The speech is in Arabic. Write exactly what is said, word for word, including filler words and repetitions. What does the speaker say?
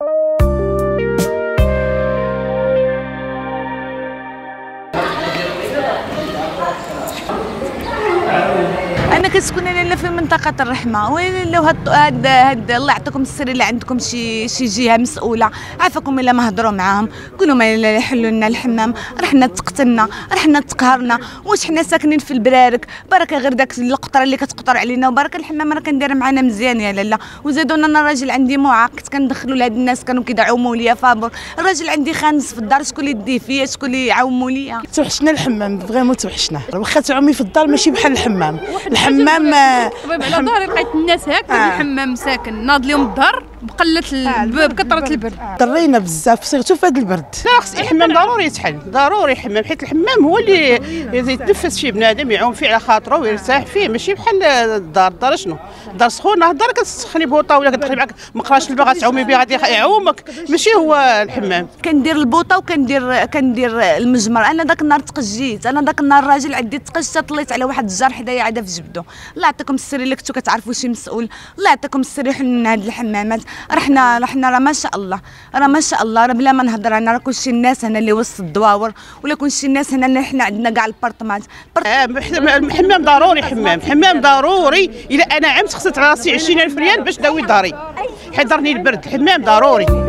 انا كنسكن انا في منطقه الرحمه، ولو هاد هاد هاد الله يعطيكم السر اللي عندكم شي شي جهه مسؤوله عافاكم الا ما هضروا معاهم قولوا ما يحلوا لنا الحمام، رحنا تقتلنا رحنا تقهرنا، واش حنا ساكنين في البرارك بركه غير داك القطره اللي كتقطر علينا، وبركه الحمام راه كندير معنا مزيان يا لاله. وزادونا انا الراجل عندي معاق كنت كندخلوا لهاد الناس كانوا كيدعوموا ليا فابور، الراجل عندي خانز في الدار شكون اللي يديه فيا شكون اللي يعاوموا ليا. توحشنا الحمام فريمون توحشنا، واخا تعومي في الدار ماشي بحال الحمام. الحمام طبيب على ظهري لقيت الناس هكا آه. الحمام ساكن ناض لهم الظهر بقلت الباب كثرت البرد، ضرينا بزاف صيغتو في هذا البرد. لا خص الحمام ضروري يتحل، ضروري الحمام، حيت الحمام هو اللي يتنفس فيه بنادم يعوم فيه على خاطره ويرتاح فيه، ماشي بحال الدار. الدار شنو؟ الدار سخونه، الدار كتسخني بوطه ولا كتدخلي معاك مقراش البا غتعومي بها غادي يعومك، ماشي هو الحمام. كندير البوطه وكندير كندير المجمر. انا ذاك النهار تقجيت، انا ذاك النهار الراجل عندي تقجت طليت على واحد الجار حدايا عاد في جبدو. الله يعطيكم السر اللي كنتو كتعرفوا شي مسؤول، الله يعطيكم السر يحل لنا هاد الحمامات. رحنا رحنا راه ما شاء الله راه ما شاء الله راه بلا ما نهضر انا راه كلشي الناس هنا اللي وسط الدواور ولا كلشي الناس هنا اللي حنا عندنا كاع البارطمات. الحمام ضروري، حمام حمام ضروري. الا انا عمت خسرت راسي عشرين ألف ريال باش داوي داري، حيت ضرني البرد. الحمام ضروري.